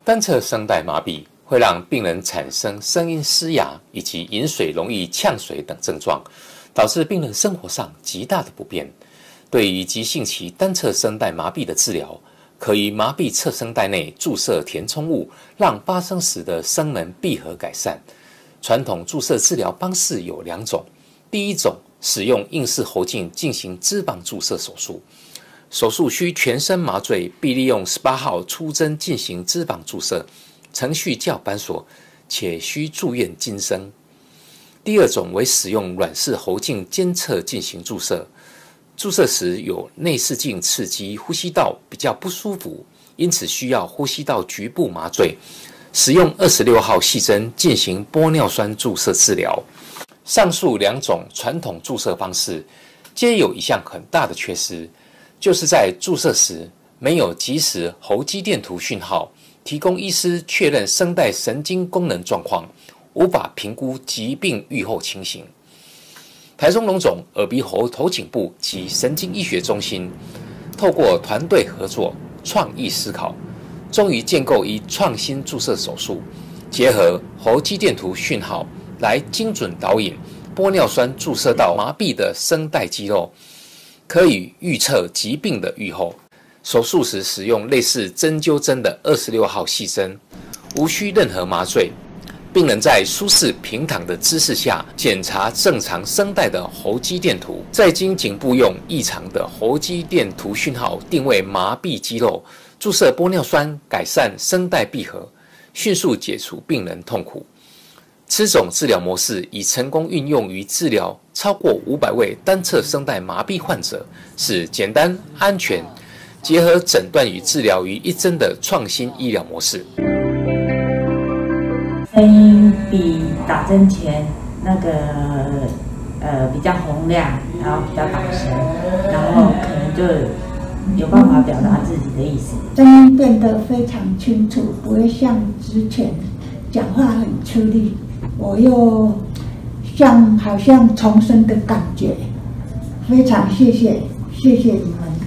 单侧声带麻痹会让病人产生声音嘶哑以及饮水容易呛水等症状，导致病人生活上极大的不便。对于急性期单侧声带麻痹的治疗，可于麻痹侧声带内注射填充物，让发声时的声门闭合改善。传统注射治疗方式有2种，第一种使用硬式喉镜进行脂肪注射手术，手术需全身麻醉，并利用18号出针进行脂肪注射，程序较繁琐，且需住院经生。第二种为使用软式喉镜监测进行注射，注射时有内视镜刺激呼吸道比较不舒服，因此需要呼吸道局部麻醉，使用26号细针进行玻尿酸注射治疗。上述2种传统注射方式皆有一项很大的缺失，就是在注射时没有及时喉肌电图讯号，提供医师确认声带神经功能状况，无法评估疾病预后情形。台中荣总耳鼻喉头颈部及神经医学中心透过团队合作、创意思考，终于建构一创新注射手术，结合喉肌电图讯号来精准导引玻尿酸注射到麻痹的声带肌肉，可以预测疾病的预后。手术时使用类似针灸针的26号细针，无需任何麻醉。病人在舒适平躺的姿势下检查正常声带的喉肌电图，再经颈部用异常的喉肌电图讯号定位麻痹肌肉，注射玻尿酸改善声带闭合，迅速解除病人痛苦。此种治疗模式已成功运用于治疗超过500位单侧声带麻痹患者，是简单、安全，结合诊断与治疗于一针的创新医疗模式。 声音比打针前那个比较洪亮，然后比较大声，然后可能就有办法表达自己的意思。 声音变得非常清楚，不会像之前讲话很吃力，我又好像重生的感觉。非常谢谢你们。